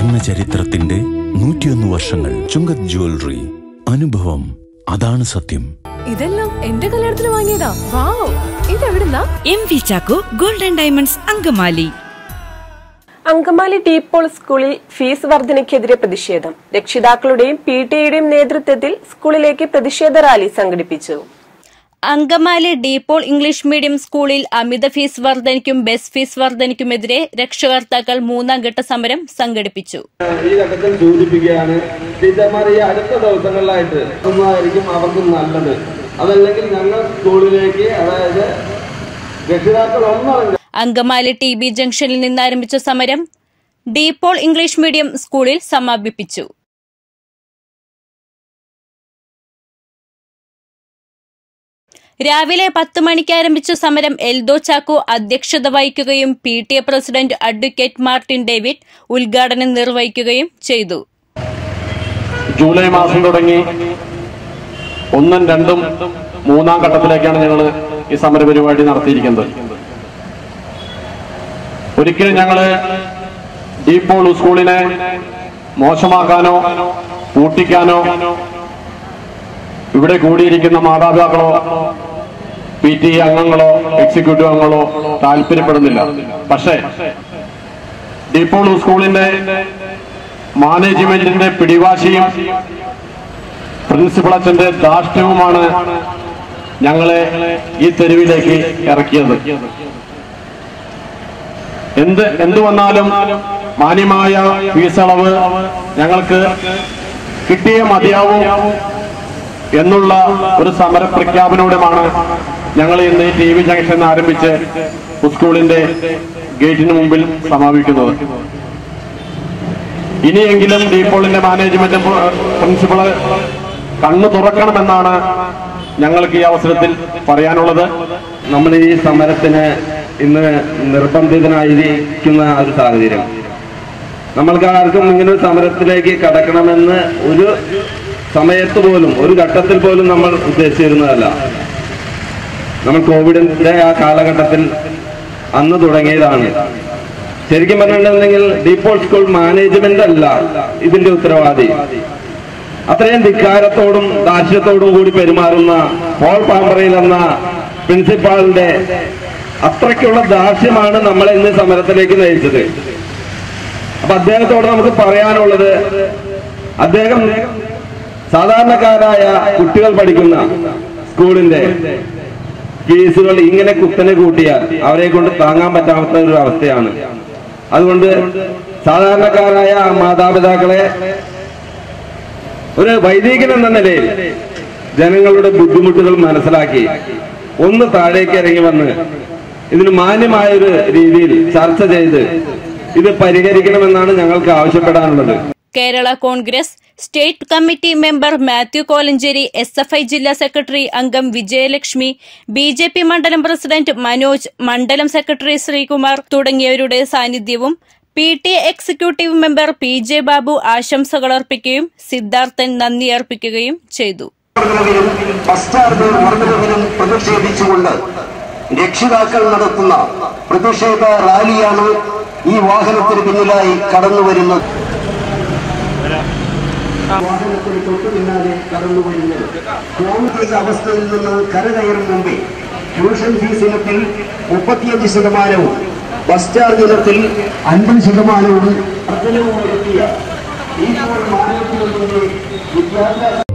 സ്വർണ്ണ ചരിത്രത്തിന്റെ 101 വർഷങ്ങൾ. ചുങ്കത് ജ്വല്ലറി. അനുഭവം, അതാണ് സത്യം. ഇതെല്ലാം എന്റെ കല്യാണത്തിന് വാങ്ങിയതാ. വാവ്, ഇതെവിടുന്നാ? MV Chacko golden diamonds Angamaly. Angamaly DePaul സ്കൂളിൽ ഫീസ് വർധനയ്ക്കെതിരെ പ്രതിഷേധം. രക്ഷിതാക്കളുടെയും PTA-യുടെയും നേതൃത്വത്തിൽ സ്കൂളിലേക്ക് പ്രതിഷേധ റാലി സംഘടിപ്പിച്ചു. അങ്കമാലി ഡീപ്പോൾ ഇംഗ്ലീഷ് മീഡിയം സ്കൂളിൽ അമിത ഫീസ് വർധനയ്ക്കും ബസ് ഫീസ് വർധനയ്ക്കുമെതിരെ രക്ഷകർത്താക്കൾ 3ാം ഘട്ട സമരം സംഘടിപ്പിച്ചു. ഈ ഘട്ടത്തിൽ സൂചിപ്പിക്കുകയാണ്, ടീച്ചർമാർ ഈ അടുത്ത ദിവസങ്ങളിലായിട്ട് ഒന്നായിരിക്കും അവർക്ക് നല്ലത്. അതല്ലെങ്കിൽ ഞങ്ങൾ സ്കൂളിലേക്ക്, അതായത് രക്ഷിതാക്കൾ ഒന്നറിഞ്ഞ അങ്കമാലി TB ജംഗ്ഷനിൽ നിന്നാരംഭിച്ച സമരം ഡീപ്പോൾ ഇംഗ്ലീഷ് മീഡിയം സ്കൂളിൽ സമാപിപ്പിച്ചു. രാവിലെ 10 മണിക്ക് ആരംഭിച്ച സമരം എൽദോ ചാക്കോ അധ്യക്ഷത വഹിക്കുകയും PTA president advocate Martin David ഉദ്ഘാടനം നിർവഹിക്കുകയും ചെയ്തു. ജൂലൈ മാസം തുടങ്ങി 1, 2, 3ാം ഘട്ടത്തിലേക്കാണ് ഞങ്ങൾ ഈ സമര പരിപാടി നടത്തിയിരിക്കുന്നത്. ഒരിക്കലും ഞങ്ങൾ ഡീപ്പോൾ സ്കൂളിനെ മോശമാക്കാനോ പൂട്ടിക്കാനോ ഇവിടെ കൂടിയിരിക്കുന്ന മാതാപിതാക്കളോ PTA അംഗങ്ങളോ എക്സിക്യൂട്ടീവ് അംഗങ്ങളോ താല്പര്യപ്പെടുന്നില്ല. പക്ഷേ ഡീപ്പോൾ സ്കൂളിന്റെ മാനേജ്മെന്റിന്റെ പിടിവാശിയും പ്രിൻസിപ്പൽ അച്ഛന്റെ ധാർഷ്ട്യവുമാണ് ഞങ്ങളെ ഈ തെരുവിലേക്ക് ഇറക്കിയത്. എന്തു വന്നാലും മാന്യമായ ഫീസ് അളവ് ഞങ്ങൾക്ക് കിട്ടിയേ മതിയാവും എന്നുള്ള ഒരു സമര പ്രഖ്യാപനവുമാണ് ഞങ്ങൾ ഇന്ന് TB ജംഗ്ഷൻ ആരംഭിച്ച് സ്കൂളിന്റെ ഗേറ്റിന് മുമ്പിൽ സമാപിക്കുന്നത്. ഇനിയെങ്കിലും ഡീപ്പോളിന്റെ മാനേജ്മെന്റ് പ്രിൻസിപ്പൾ കണ്ണു തുറക്കണമെന്നാണ് ഞങ്ങൾക്ക് ഈ അവസരത്തിൽ പറയാനുള്ളത്. നമ്മൾ ഈ സമരത്തിന് ഇന്ന് നിർബന്ധിതനായിരിക്കുന്ന ഒരു സാഹചര്യം, നമ്മൾക്ക് ആർക്കും ഇങ്ങനെ ഒരു സമരത്തിലേക്ക് കടക്കണമെന്ന് ഒരു സമയത്ത് പോലും, ഒരു ഘട്ടത്തിൽ പോലും നമ്മൾ ഉദ്ദേശിച്ചിരുന്നതല്ല. നമ്മൾ കോവിഡിന്റെ ആ കാലഘട്ടത്തിൽ അന്ന് തുടങ്ങിയതാണ്. ശരിക്കും പറഞ്ഞിട്ടുണ്ടെങ്കിൽ ഡീപ്പോൾ സ്കൂൾ മാനേജ്മെന്റ് അല്ല ഇതിന്റെ ഉത്തരവാദി. അത്രയും ധിക്കാരത്തോടും ദാർഷ്ട്യത്തോടും കൂടി പെരുമാറുന്ന പോൾ പാമ്പറയിൽ എന്ന പ്രിൻസിപ്പാളിന്റെ അത്രയ്ക്കുള്ള ദാർഷ്ട്യമാണ് നമ്മളെ ഇന്ന് സമരത്തിലേക്ക് നയിച്ചത്. അപ്പൊ അദ്ദേഹത്തോട് നമുക്ക് പറയാനുള്ളത്, അദ്ദേഹം സാധാരണക്കാരായ കുട്ടികൾ പഠിക്കുന്ന സ്കൂളിന്റെ ഫീസുകൾ ഇങ്ങനെ കുത്തനെ കൂട്ടിയാൽ അവരെ കൊണ്ട് താങ്ങാൻ പറ്റാത്ത ഒരു അവസ്ഥയാണ്. അതുകൊണ്ട് സാധാരണക്കാരായ മാതാപിതാക്കളെ ഒരു വൈദികൻ എന്ന നിലയിൽ ജനങ്ങളുടെ ബുദ്ധിമുട്ടുകൾ മനസ്സിലാക്കി ഒന്ന് താഴേക്ക് ഇറങ്ങി വന്ന് ഇതിന് മാന്യമായൊരു രീതിയിൽ ചർച്ച ചെയ്ത് ഇത് പരിഹരിക്കണമെന്നാണ് ഞങ്ങൾക്ക് ആവശ്യപ്പെടാനുള്ളത്. Kerala Congress state committee member Mathew Kolenchery, SFI ജില്ലാ സെക്രട്ടറി അംഗം വിജയലക്ഷ്മി, BJP മണ്ഡലം പ്രസിഡന്റ് മനോജ്, മണ്ഡലം സെക്രട്ടറി ശ്രീകുമാർ തുടങ്ങിയവരുടെ സാന്നിധ്യവും PTA executive member PJ Babu ആശംസകൾ അർപ്പിക്കുകയും സിദ്ധാർത്ഥൻ നന്ദി അർപ്പിക്കുകയും ചെയ്തു. പ്രതിഷേധിച്ചുകൊണ്ട് രക്ഷിതാക്കൾ നടത്തുന്ന പ്രതിഷേധ റാലിയാണ് ഈ വാഹനത്തിന് പിന്നിലായി കടന്നുവരുന്നത്. വാഹനത്തിന് തൊട്ടു പിന്നാലെ കടന്നുവരുന്നത് കോവിഡ് അവസ്ഥയിൽ നിന്ന് കരകയറും മുമ്പേ ട്യൂഷൻ ഫീസ് ഇനത്തിൽ 35%, ബസ് ചാർജ് ഇനത്തിൽ 50% വർധനവും വരുത്തിയ ഈ മാനേജ്മെന്റിന്റെ വിദ്യാഭ്യാസ